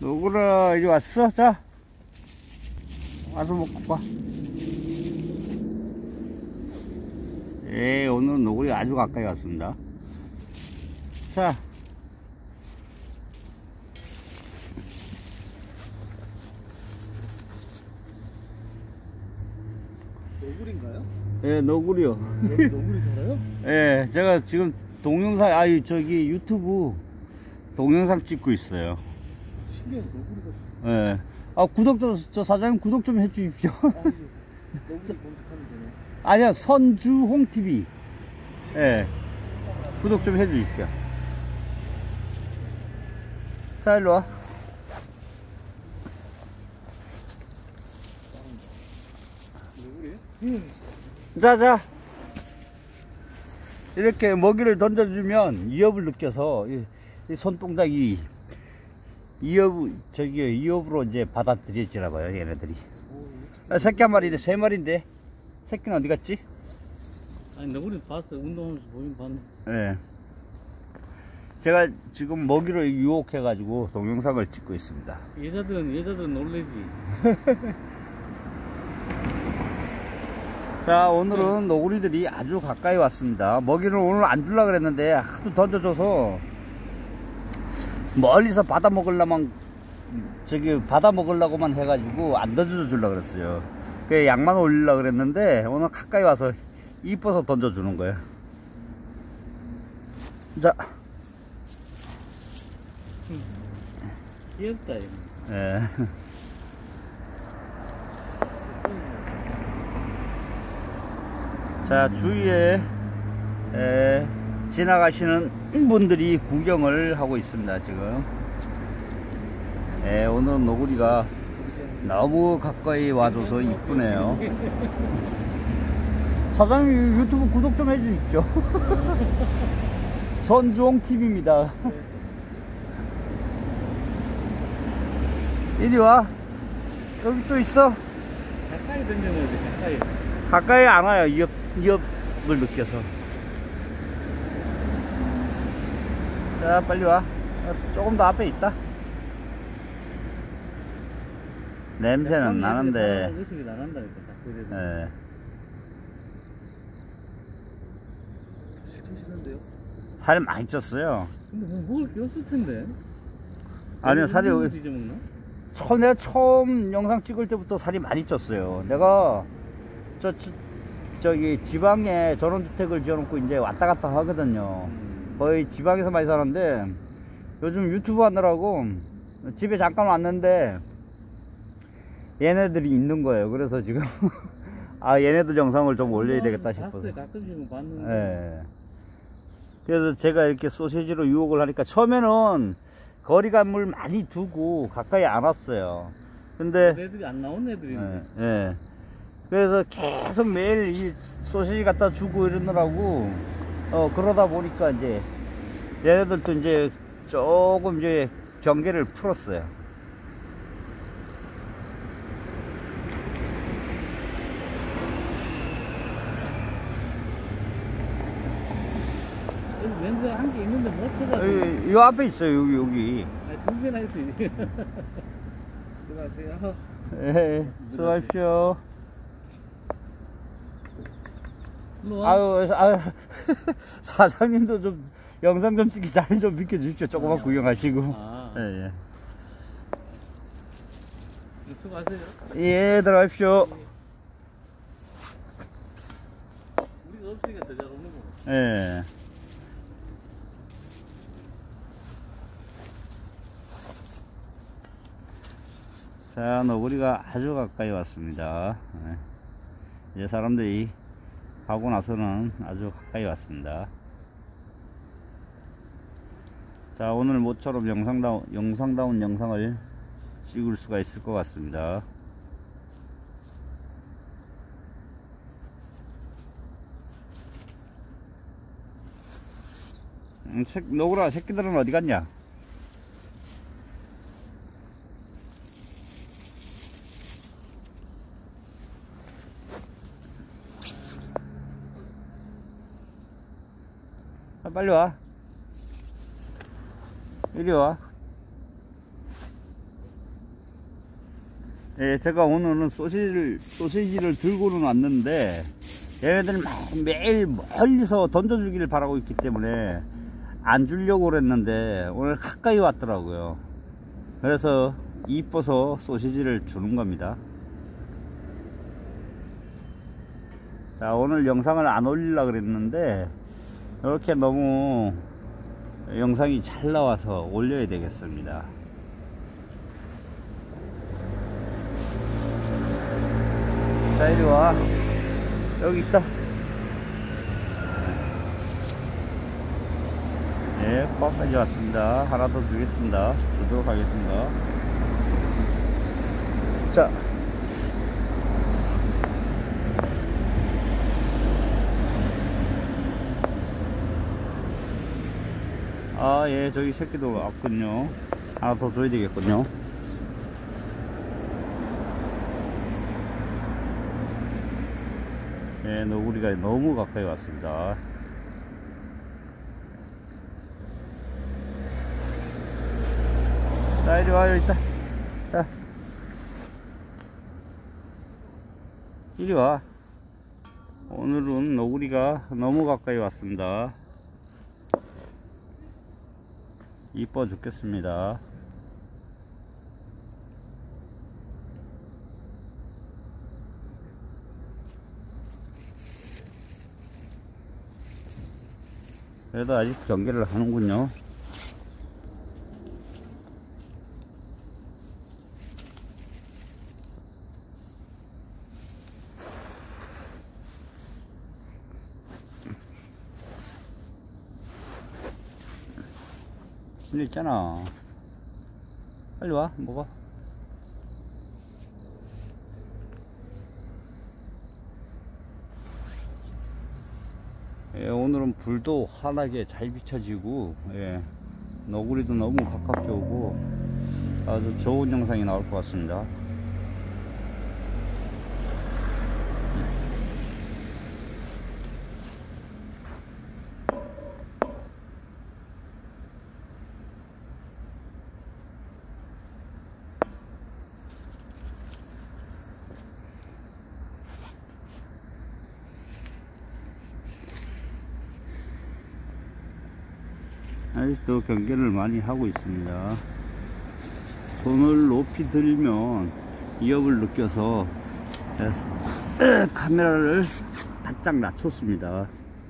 너구라 이리 왔어? 자 와서 먹고 가. 예, 오늘은 너구리 아주 가까이 왔습니다. 자 너구리인가요? 예, 너구리요. 여기 너구리 살아요? 예, 제가 지금 동영상, 저기 유튜브 동영상 찍고 있어요. 신기하다, 너구리가. 예. 저 사장님 구독 좀 해주십시오. 너구리 검색하면 되네. 아니요, 선주홍TV. 예. 구독 좀 해주십시오. 자, 일로 와. 너구리? 자. 이렇게 먹이를 던져주면 위협을 느껴서 이 손동작이 위협으로 이제 받아들여지나 봐요, 얘네들이. 새끼 한 마리인데, 세 마리인데, 새끼는 어디 갔지? 아니, 너구리 봤어. 운동하면서 보긴 봤네. 예. 제가 지금 먹이로 유혹해가지고 동영상을 찍고 있습니다. 여자들은 놀래지. 자, 오늘은 너구리들이 아주 가까이 왔습니다. 먹이를 오늘 안 주려고 그랬는데 하도 던져줘서 멀리서 받아 먹으려고만 해가지고 안 던져주려고 그랬어요. 그 양만 올리려고 그랬는데 오늘 가까이 와서 이뻐서 던져주는 거예요. 자. 귀엽다, 이거. 예. 자, 주위에 지나가시는 분들이 구경을 하고 있습니다, 지금. 오늘은 너구리가 너무 가까이 와줘서 이쁘네요. 사장님 유튜브 구독 좀 해주십시오. 선주홍TV입니다. 이리 와. 여기 또 있어. 가까이 던져야지, 가까이. 가까이 안 와요. 위협을 느껴서. 자, 빨리 와. 조금 더 앞에 있다. 냄새는 나는데. 의식이 나간다니까, 자꾸 이래도. 예. 싱싱한데요? 살이 많이 쪘어요. 근데 뭐 먹을 게 없을 텐데. 아니요, 살이 뒤져먹나? 내가 처음 영상 찍을 때부터 살이 많이 쪘어요. 내가 저기 지방에 전원주택을 지어놓고 이제 왔다 갔다 하거든요. 거의 지방에서 많이 사는데 요즘 유튜브 하느라고 집에 잠깐 왔는데 얘네들이 있는 거예요. 그래서 지금 얘네들 영상을 좀 올려야 되겠다 싶어서. 가끔씩은 봤는데. 예. 그래서 제가 이렇게 소시지로 유혹을 하니까 처음에는 거리감을 많이 두고 가까이 안 왔어요. 근데 애들이 안 나온 애들인데. 예. 그래서 계속 매일 이 소시지 갖다 주고 이러느라고 그러다 보니까 이제 얘네들도 이제 조금 이제 경계를 풀었어요. 여기 냄새 한 개 있는데 못 찾아. 이 앞에 있어요. 여기. 아니, 두 개나 있지. 수고하세요. 예, 수고하십시오. 일로 와. 아유, 사장님도 좀 영상 좀 찍기 자리 좀 비켜주십시오. 조금만 구경하시고. 예. 수고하세요. 예, 들어가십시오. 우리가 없으니까 더 잘 오는 거. 예. 자, 너구리가 아주 가까이 왔습니다. 예. 이제 사람들이 가고 나서는 아주 가까이 왔습니다. 자, 오늘 모처럼 영상다운 영상을 찍을 수가 있을 것 같습니다. 너구라 새끼들은 어디 갔냐? 빨리 와. 이리 와. 예, 제가 오늘은 소시지를 들고는 왔는데, 얘네들이 매일 멀리서 던져주기를 바라고 있기 때문에, 안 주려고 그랬는데, 오늘 가까이 왔더라고요. 그래서, 이뻐서 소시지를 주는 겁니다. 자, 오늘 영상을 안 올리려고 그랬는데, 이렇게 너무 영상이 잘 나와서 올려야 되겠습니다. 자, 이리 와. 여기 있다. 네, 꽉까지 왔습니다. 하나 더 주겠습니다. 주도록 하겠습니다. 자. 아, 예, 저기 새끼도 왔군요. 하나 더 줘야 되겠군요. 예, 너구리가 너무 가까이 왔습니다. 자, 이리 와, 여기 있다. 자, 이리 와. 오늘은 너구리가 너무 가까이 왔습니다. 이뻐 죽겠습니다. 그래도 아직 경계를 하는군요. 일 있잖아. 빨리 와, 먹어. 예, 오늘은 불도 환하게 잘 비춰지고, 예, 너구리도 너무 가깝게 오고 아주 좋은 영상이 나올 것 같습니다. 아직도 경계를 많이 하고 있습니다. 손을 높이 들면 위협을 느껴서 카메라를 바짝 낮췄습니다.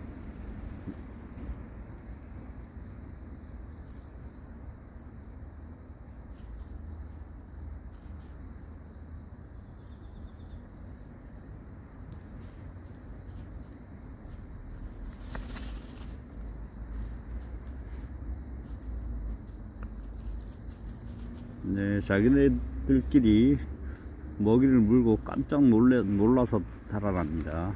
네, 자기네들끼리 먹이를 물고 깜짝 놀라서 달아납니다.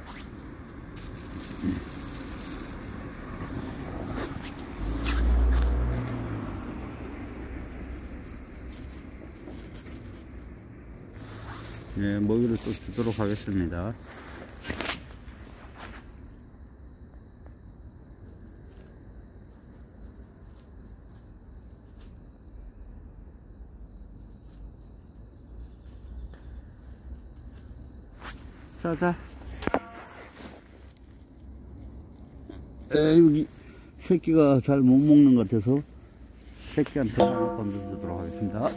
네, 먹이를 또 주도록 하겠습니다. 자. 여기 새끼가 잘 못 먹는 것 같아서 새끼한테 하나 던져주도록 하겠습니다.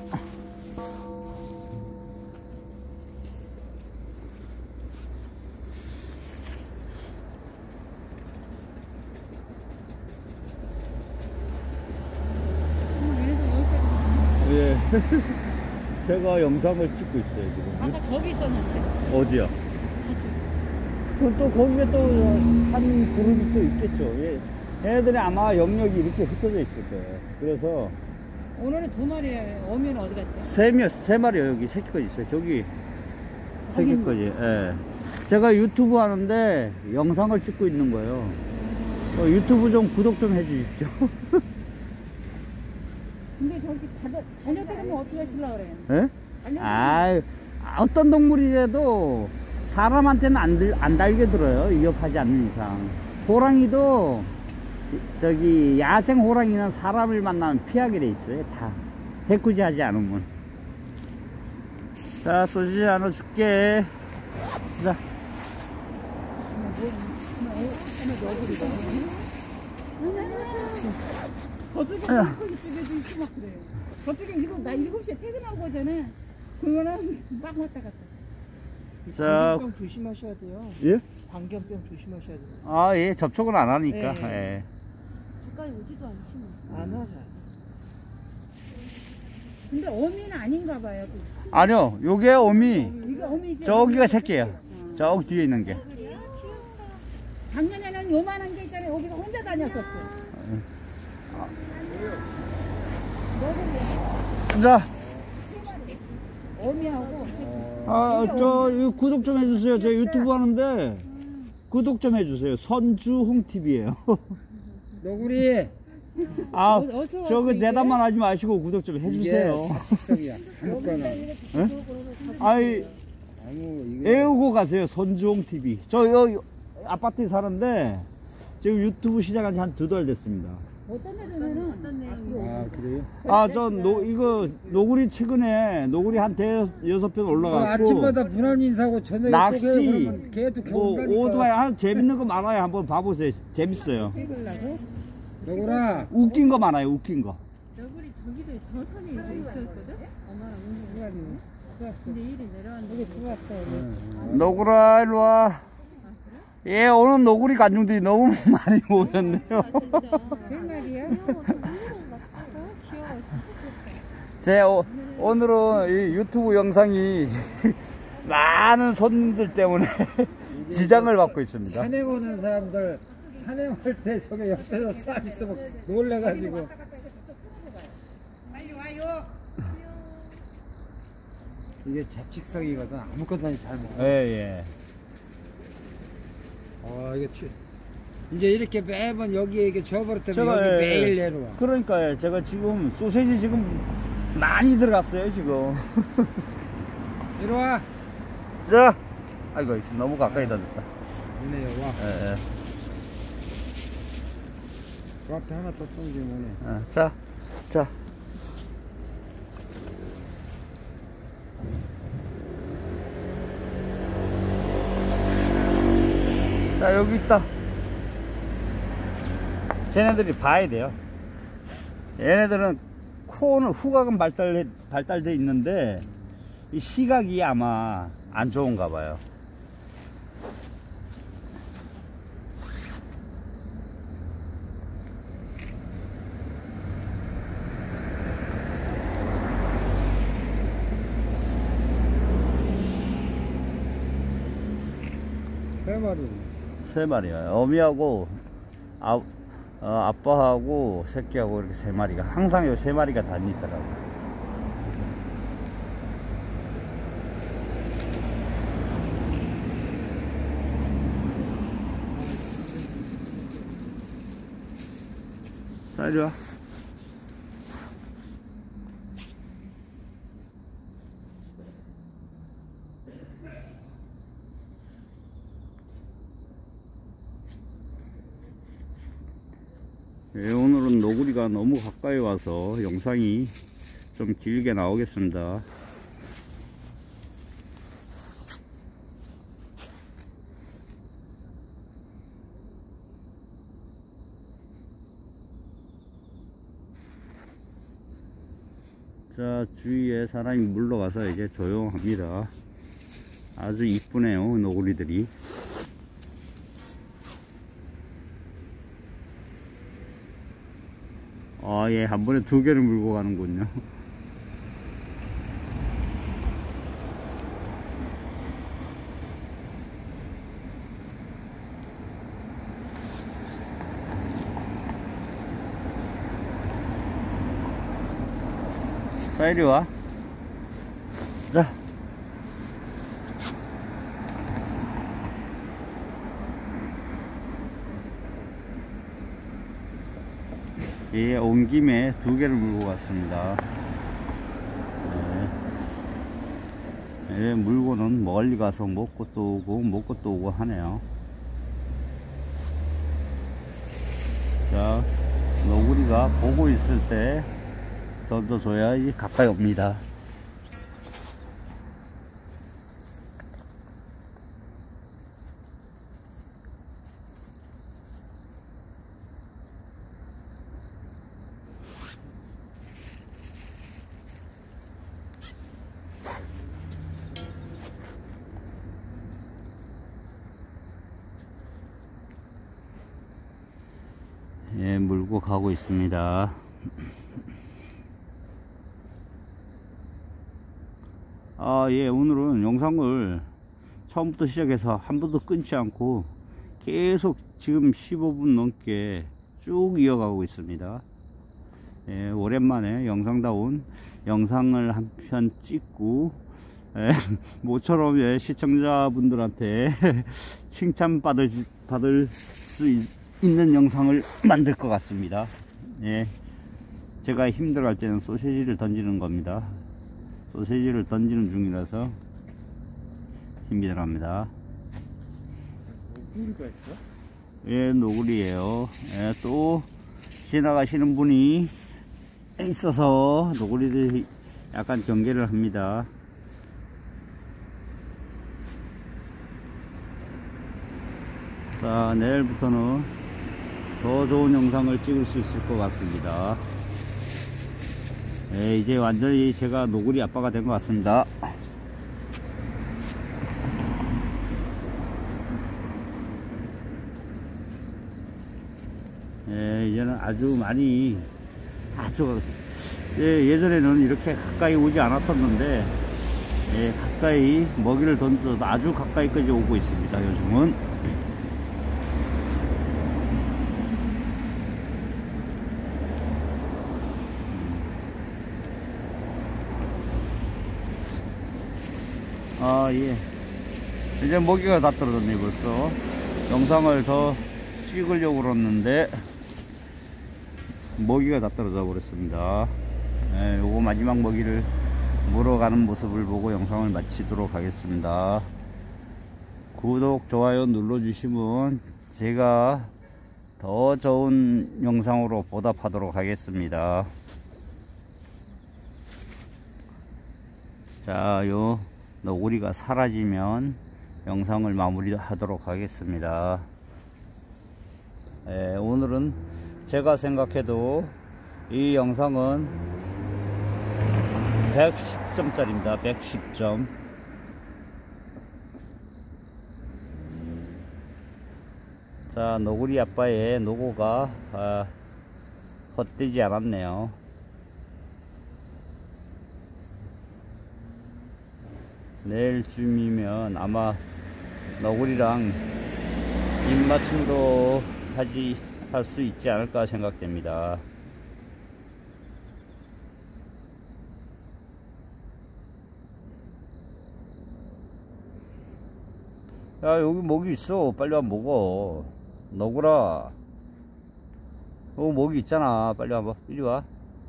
예. 제가 영상을 찍고 있어요, 지금. 아까 저기 있었는데. 어디야? 그럼 또 거기에 또 한 그룹이 또 있겠죠. 예. 얘네들이 아마 영역이 이렇게 흩어져 있을 거예요. 그래서 오늘은 2마리 오면 어디 갔대? 세 마리요. 여기 새끼가 있어요. 저기 새끼까지. 예. 제가 유튜브 하는데 영상을 찍고 있는 거예요. 유튜브 좀 구독 좀 해주십시오. 근데 저기 달려들으면 어떻게 하시려고 그래? 예? 어떤 동물이라도 사람한테는 안 달겨들어요. 위협하지 않는 이상. 호랑이도 저기 야생 호랑이는 사람을 만나면 피하게 돼 있어요. 다 해코지 하지 않으면. 자, 소시지 하나 줄게. 자. 저쪽에 쪽에도 있고 막 그래요. 저쪽에 나 7시에 퇴근하고 오잖아. 그거는 막 왔다 갔다. 자. 광견병 조심하셔야 돼요. 예? 광견병 조심하셔야 돼요. 아, 예. 접촉은 안 하니까. 예. 예. 가까이 오지도 않지. 안 하자. 근데 어미는 아닌가 봐요. 아니요. 요게 어미. 이게 어미지. 저기가 새끼예요. 저기 뒤에 있는 게. 작년에는 요만한 게 있잖아요. 여기가 혼자 다녔었어. 자. 어미하고. 이거 구독 좀 해주세요. 제가 유튜브 하는데 구독 좀 해주세요. 선주홍TV에요. 너구리. 저거 대답만 하지 마시고 구독 좀 해주세요. 이게 아무거나. 아이, 애우고 가세요. 선주홍TV. 저 여기 아파트에 사는데 지금 유튜브 시작한 지 한 2달 됐습니다. 어떤 애들은 어떤 내용이? 그래요? 이거 노구리 최근에 노구리 한 6편 올라갔고 아침마다 문안 인사하고 저녁에 낚시, 걔도 뭐 오토바이 한 재밌는 거 많아요. 한번 봐보세요. 재밌어요. 찍으려고? 너구라. 웃긴 거 많아요. 웃긴 거. 너구리 저기도 저 산에 있었거든? 엄마랑 운동. 근데 일이 내려왔는데. 노구라 일로 와. 예, 오늘 노구리 관중들이 너무 많이 모였네요. 세 마리야? 오늘은 이 유튜브 영상이 많은 손님들 때문에 지장을 받고 있습니다. 산행 오는 사람들 산행할 때 저게 옆에서 싹 있으면 놀래가지고. 빨리 와요. 이게 잡식성이거든. 아무것도 잘 먹어. 예. 이게 이제 이렇게 매번 여기에 이게 줘버렸더니 제가, 여기 예. 매일 내려와. 그러니까요. 제가 지금 소세지 지금 많이 들어갔어요, 지금. 이리 와. 자, 아이고, 너무 가까이다 됐다. 있네요. 와. 예. 그 앞에 하나 더 던지면 오네. 자. 자, 여기 있다. 쟤네들이 봐야 돼요. 얘네들은 코는 후각은 발달돼 있는데 이 시각이 아마 안 좋은가 봐요. 세 마리. 3마리야. 어미하고 아빠하고 새끼하고 이렇게 3마리가 항상 요 3마리가 다니더라고. 자, 이리 와. 예, 오늘은 노구리가 너무 가까이 와서 영상이 좀 길게 나오겠습니다. 자, 주위에 사람이 물러가서 이제 조용합니다. 아주 이쁘네요, 노구리들이. 예, 한 번에 2개를 물고 가는군요. 자, 이리 와. 자. 예, 온 김에 2개를 물고 갔습니다. 예, 물고는 멀리 가서 먹고 또 오고 먹고 또 오고 하네요. 자, 노구리가 보고 있을 때 던져줘야 가까이 옵니다. 끌고 가고 있습니다. 예, 오늘은 영상을 처음부터 시작해서 한 번도 끊지 않고 계속 지금 15분 넘게 쭉 이어가고 있습니다. 예, 오랜만에 영상다운 영상을 한 편 찍고, 모처럼 시청자분들한테 칭찬받을 수 있는 영상을 만들 것 같습니다. 예, 제가 힘들어할 때는 소시지를 던지는 겁니다. 소시지를 던지는 중이라서 힘이 들어갑니다. 노구리가 있어? 예, 노구리예요. 예, 또 지나가시는 분이 있어서 노구리들이 약간 경계를 합니다. 자, 내일부터는 더 좋은 영상을 찍을 수 있을 것 같습니다. 예, 이제 완전히 제가 노구리 아빠가 된 것 같습니다. 예, 이제는 아주 많이 예전에는 이렇게 가까이 오지 않았었는데, 예, 가까이 먹이를 던져서 아주 가까이까지 오고 있습니다. 요즘은. 예, 이제 먹이가 다 떨어졌네. 벌써 영상을 더 찍으려고 그랬는데 먹이가 다 떨어져 버렸습니다. 네, 요거 마지막 먹이를 물어가는 모습을 보고 영상을 마치도록 하겠습니다. 구독, 좋아요 눌러주시면 제가 더 좋은 영상으로 보답하도록 하겠습니다. 자, 요 노구리가 사라지면 영상을 마무리하도록 하겠습니다. 오늘은 제가 생각해도 이 영상은 110점짜리입니다. 110점. 자, 노구리 아빠의 노고가 헛되지 않았네요. 내일쯤이면 아마 너구리랑 입맞춤도 할 수 있지 않을까 생각됩니다. 야, 여기 먹이 있어. 빨리 와 먹어. 너구라, 먹이 있잖아. 빨리 와봐. 이리 와.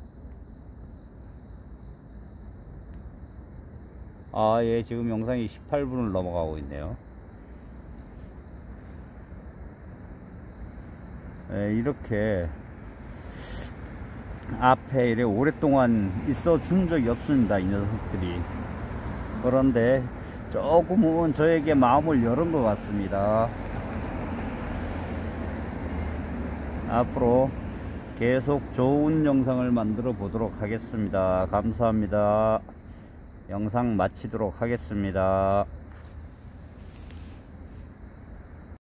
예, 지금 영상이 18분을 넘어가고 있네요. 이렇게 앞에 이렇게 오랫동안 있어 준 적이 없습니다, 이 녀석들이. 그런데 조금은 저에게 마음을 열은 것 같습니다. 앞으로 계속 좋은 영상을 만들어 보도록 하겠습니다. 감사합니다. 영상 마치도록 하겠습니다.